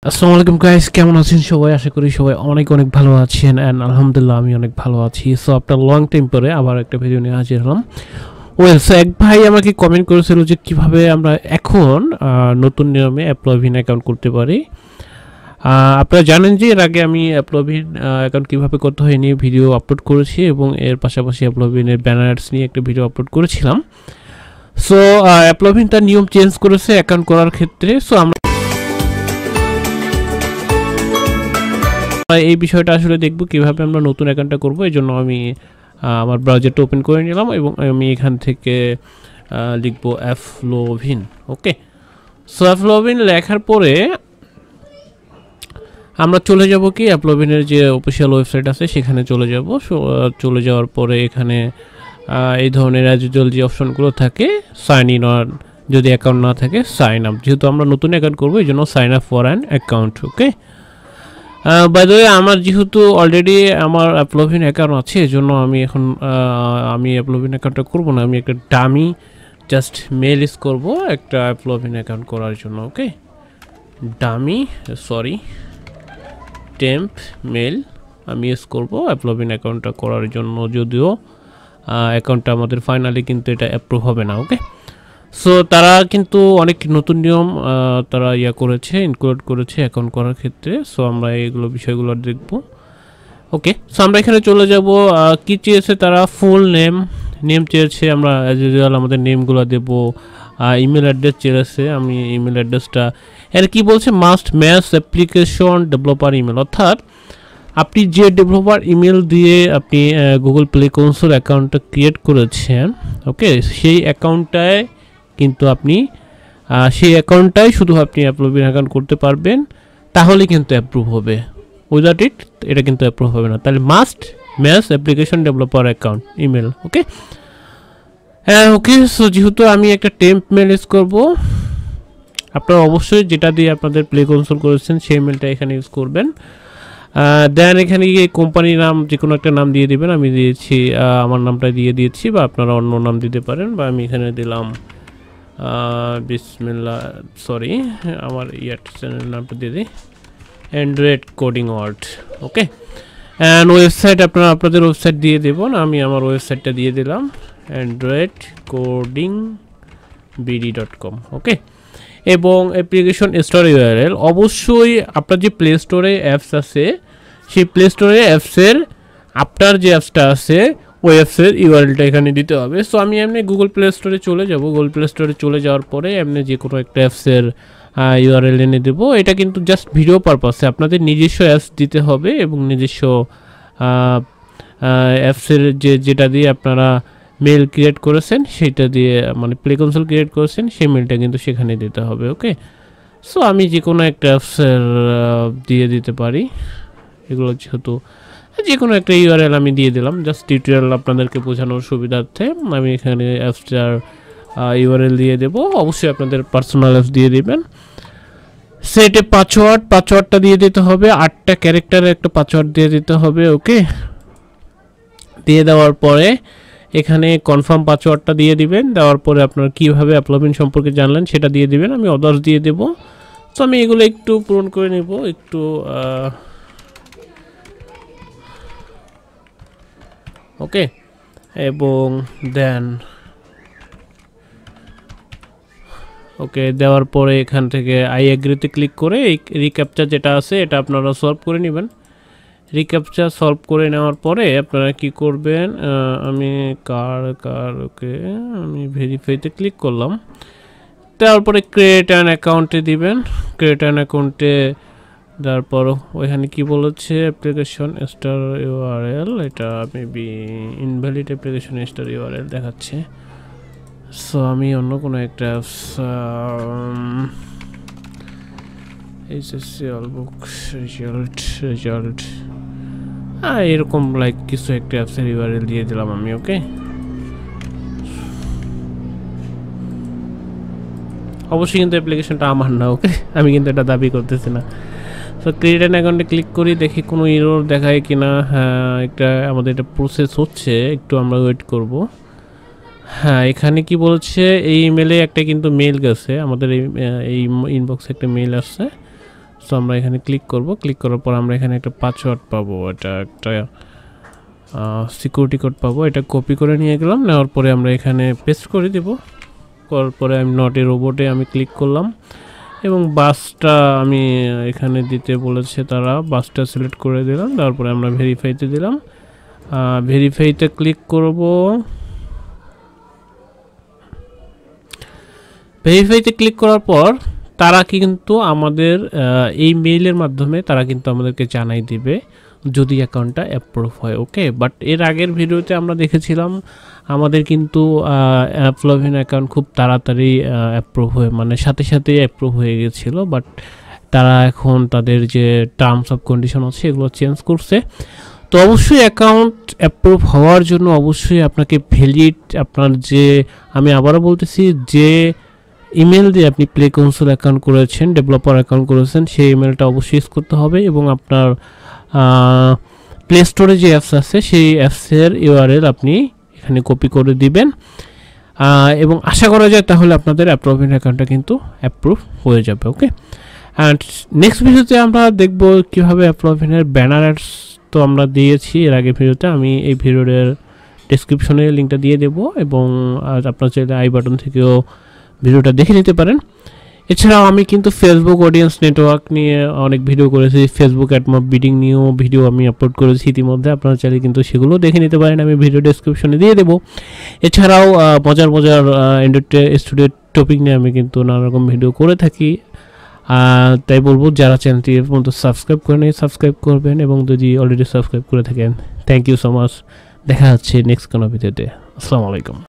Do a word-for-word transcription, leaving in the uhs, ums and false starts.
আসসালামু আলাইকুম গাইস, কেমন আছেন সবাই? আশা করি সবাই অনেক অনেক ভালো আছেন এন্ড আলহামদুলিল্লাহ আমি অনেক ভালো আছি। সো আফটার লং টাইম পরে আবার একটা ভিডিও নিয়ে হাজির হলাম। ওয়েল, সো এক ভাই আমাকে কমেন্ট করেছিল যে কিভাবে আমরা এখন নতুন নিয়মে AppLovin অ্যাকাউন্ট করতে পারি। আপনারা জানেন যে এর আগে আমি AppLovin অ্যাকাউন্ট কীভাবে করতে হয় নিয়ে ভিডিও আপলোড করেছি এবং এর পাশাপাশি AppLovin এর ব্যানার্স নিয়ে একটা ভিডিও আপলোড করেছিলাম। সো AppLovin তার নিয়ম চেঞ্জ করেছে অ্যাকাউন্ট করার ক্ষেত্রে। সো আমরা এই বিষয়টা আসলে দেখব কিভাবে আমরা নতুন অ্যাকাউন্টটা করব। এই জন্য আমি আমার ব্রাউজারটা ওপেন করে নিলাম এবং আমি এখান থেকে লিখব AppLovin। ওকে, সো AppLovin লেখার পরে আমরা চলে যাব কি AppLovin এর যে অফিসিয়াল ওয়েবসাইট আছে সেখানে চলে যাব। চলে যাওয়ার পরে এখানে এই ধরনের অ্যাজুয়াল যে অপশনগুলো থাকে, সাইন ইন অর যদি অ্যাকাউন্ট না থাকে সাইন আপ। যেহেতু আমরা নতুন অ্যাকাউন্ট করবো এই জন্য sign up for an account. Okay, by the way আমার যেহেতু অলরেডি আমার AppLovin অ্যাকাউন্ট আছে এই জন্য আমি এখন আমি AppLovin অ্যাকাউন্টটা করবো না, আমি একটা ডামি জাস্ট মেল ইউজ করবো একটা AppLovin অ্যাকাউন্ট করার জন্য। Okay, dummy sorry temp mail আমি ইউজ করবো AppLovin অ্যাকাউন্টটা করার জন্য, যদিও অ্যাকাউন্টটা আমাদের ফাইনালি কিন্তু এটা অ্যাপ্রুভ হবে না। ওকে, সো তারা কিন্তু অনেক নতুন নিয়ম তারা ইয়া করেছে, ইনক্লুড করেছে অ্যাকাউন্ট করার ক্ষেত্রে। সো আমরা এইগুলো বিষয়গুলো দেখব। ওকে, সো আমরা এখানে চলে যাব। কি চেয়েছে তারা? ফুল নেম নেম চেয়েছে, আমরা অ্যাজ ইউজুয়াল আমাদের নেমগুলো দেব। ইমেল অ্যাড্রেস চেয়েছে, আমি ইমেল অ্যাড্রেসটা এর কি বলছে must match application developer email, অর্থাৎ আপনি যে ডেভেলপার ইমেল দিয়ে আপনি গুগল প্লে কনসোল অ্যাকাউন্টটা ক্রিয়েট করেছেন, ওকে, সেই অ্যাকাউন্টটায় কিন্তু আপনি সেই অ্যাকাউন্টটাই শুধু আপনি AppLovin অ্যাকাউন্ট করতে পারবেন, তাহলে কিন্তু অ্যাপ্রুভ হবে। উইদাউট ইট এটা কিন্তু অ্যাপ্রুভ হবে না। তাহলে must match application developer account email. Okay, হ্যাঁ ওকে, সো যেহেতু আমি একটা টেম্প মেল ইউজ করবো, আপনারা অবশ্যই যেটা দিয়ে আপনাদের প্লে কনসোল করেছেন সেই মেলটা এখানে ইউজ করবেন। দেন এখানে গিয়ে কোম্পানির নাম যে কোনো একটা নাম দিয়ে দেবেন। আমি দিয়েছি আমার নামটা দিয়ে দিয়েছি, বা আপনারা অন্য নাম দিতে পারেন, বা আমি এখানে দিলাম বিসমিল্লাহ সরি আমার ইয়ার চ্যানেল নামটা দিয়ে দিই Android coding world. Okay, and website আপনারা আপনাদের ওয়েবসাইট দিয়ে দেবেন, আমি আমার ওয়েবসাইটটা দিয়ে দিলাম Android coding BD dot com. Okay, এবং অ্যাপ্লিকেশন স্টোর ইউআরএল অবশ্যই আপনার যে প্লে স্টোরে অ্যাপস আছে সেই প্লে স্টোরে অ্যাপসের আপনার যে অ্যাপসটা আছে ওই অ্যাপসের ইউআরএলটা এখানে দিতে হবে। সো আমি এমনি গুগল প্লে স্টোরে চলে যাব। গুগল প্লে স্টোরে চলে যাওয়ার পরে এমনি যে কোনো একটা অ্যাপসের ইউআরএল এনে দেবো। এটা কিন্তু জাস্ট ভিডিও পারপাসে, আপনাদের নিজস্ব অ্যাপস দিতে হবে এবং নিজস্ব অ্যাপসের যে যেটা দিয়ে আপনারা মেল ক্রিয়েট করেছেন সেইটা দিয়ে, মানে প্লে কনসোল ক্রিয়েট করেছেন সেই মেলটা কিন্তু সেখানে দিতে হবে। ওকে, সো আমি যে কোনো একটা অ্যাপসের দিয়ে দিতে পারি, এগুলো যেহেতু যে কোনো একটা ইউআরএল আমি দিয়ে দিলাম জাস্ট টিউটোরিয়াল আপনাদেরকে বোঝানোর সুবিধার্থে। আমি এখানে অ্যাপসটার ইউআরএল দিয়ে দেব। অবশ্যই আপনাদের পার্সোনাল অ্যাপস দিয়ে দেবেন। সেটে পাসওয়ার্ড পাসওয়ার্ডটা দিয়ে দিতে হবে, আটটা ক্যারেক্টারের একটা পাসওয়ার্ড দিয়ে দিতে হবে। ওকে, দিয়ে দেওয়ার পরে এখানে কনফার্ম পাসওয়ার্ডটা দিয়ে দিবেন। দেওয়ার পরে আপনারা কীভাবে AppLovin সম্পর্কে জানলেন সেটা দিয়ে দিবেন। আমি আদার্স দিয়ে দেব। তো আমি এগুলো একটু পূরণ করে নেব একটু। ওকে, এবং দেন ওকে দেওয়ার পরে এখান থেকে আই এগ্রিতে ক্লিক করে এই রিক্যাপচার যেটা আছে এটা আপনারা সলভ করে নেবেন। রিক্যাপচার সলভ করে নেওয়ার পরে আপনারা কি করবেন, আমি কার কার ওকে আমি ভেরিফাইতে ক্লিক করলাম। তারপরে ক্রিয়েট অ্যান অ্যাকাউন্টে দিবেন। ক্রিয়েট অ্যান অ্যাকাউন্টে তারপর ওইখানে কি বলেছে অ্যাপ্লিকেশন স্টার ইউআরএল, এটা maybe invalid application store URL দেখাচ্ছে। সো আমি অন্য কোনো একটা এইচএসসি অলবুক রেজাল্ট রেজাল্ট হ্যাঁ এরকম লাইক কিছু একটা অ্যাপসের ইউআরএল দিয়ে দিলাম আমি। ওকে, অবশ্যই কিন্তু অ্যাপ্লিকেশনটা আমার না। ওকে, আমি কিন্তু এটা দাবি করতেছি না। সো ক্রিয়েট অ্যান অ্যাকাউন্টে ক্লিক করি, দেখি কোনো এরর দেখায় কিনা। হ্যাঁ, একটা আমাদের এটা প্রসেস হচ্ছে, একটু আমরা ওয়েট করব। হ্যাঁ, এখানে কি বলছে এই ইমেলে একটা কিন্তু মেল গেছে আমাদের, এই ইনবক্সে একটা মেল আসছে। সো আমরা এখানে ক্লিক করব, ক্লিক করার পর আমরা এখানে একটা পাসওয়ার্ড পাবো, এটা একটা সিকিউরিটি কোড পাবো, এটা কপি করে নিয়ে গেলাম। নেওয়ার পরে আমরা এখানে পেস্ট করে দেব। করার পরে আমি নট এ রোবটে আমি ক্লিক করলাম এবং বাসটা আমি এখানে দিতে বলেছে তারা, বাসটা সিলেক্ট করে দিলাম। তারপরে আমরা ভেরিফাইতে দিলাম, ভেরিফাইতে ক্লিক করব। ভেরিফাইতে ক্লিক করার পর তারা কিন্তু আমাদের এই মেইলের মাধ্যমে তারা কিন্তু আমাদেরকে জানাই দিবে যদি অ্যাকাউন্টটা অ্যাপ্রুভ হয়। ওকে, বাট এর আগের ভিডিওতে আমরা দেখেছিলাম আমাদের কিন্তু অ্যাপলভিন অ্যাকাউন্ট খুব তাড়াতাড়ি অ্যাপ্রুভ হয়ে মানে সাথে সাথে অ্যাপ্রুভ হয়ে গেছিলো, বাট তারা এখন তাদের যে টার্মস অফ কন্ডিশন আছে এগুলো চেঞ্জ করছে। তো অবশ্যই অ্যাকাউন্ট অ্যাপ্রুভ হওয়ার জন্য অবশ্যই আপনাকে ভ্যালিড আপনার যে, আমি আবারও বলতেছি, যে ইমেল দিয়ে আপনি প্লে কনসোল অ্যাকাউন্ট করেছেন, ডেভেলপার অ্যাকাউন্ট করেছেন, সেই ইমেলটা অবশ্যই ইউজ করতে হবে এবং আপনার প্লে স্টোরে যে অ্যাপস আছে সেই অ্যাপসের ইউআরএল আপনি এখানে কপি করে দিবেন এবং আশা করা যায় তাহলে আপনাদের অ্যাপলভিন অ্যাকাউন্টটা কিন্তু অ্যাপ্রুভ হয়ে যাবে। ওকে, অ্যান্ড নেক্সট ভিডিওতে আমরা দেখব কীভাবে অ্যাপলভিনের ব্যানার অ্যাডস তো আমরা দিয়েছি এর আগে ভিডিওতে, আমি এই ভিডিওর ডেসক্রিপশনে লিঙ্কটা দিয়ে দেবো এবং আপনার চাইলে আই বাটন থেকেও ভিডিওটা দেখে নিতে পারেন। এছাড়াও আমি কিন্তু ফেসবুক অডিয়েন্স নেটওয়ার্ক নিয়ে অনেক ভিডিও করেছি, ফেসবুক অ্যাডমপ বিডিং নিয়েও ভিডিও আমি আপলোড করেছি ইতিমধ্যে, আপনারা চাইলে কিন্তু সেগুলো দেখে নিতে পারেন, আমি ভিডিও ডেসক্রিপশনে দিয়ে দেবো। এছাড়াও মজার মজার স্টুডিও টপিক নিয়ে আমি কিন্তু নানা রকম ভিডিও করে থাকি, তাই বলবো যারা চ্যানেলটি এর পর্যন্ত সাবস্ক্রাইব করেন সাবস্ক্রাইব করবেন এবং যদি অলরেডি সাবস্ক্রাইব করে থাকেন থ্যাংক ইউ সো মাচ। দেখা হচ্ছে নেক্সট কোনো ভিডিওতে। আসসালামু আলাইকুম।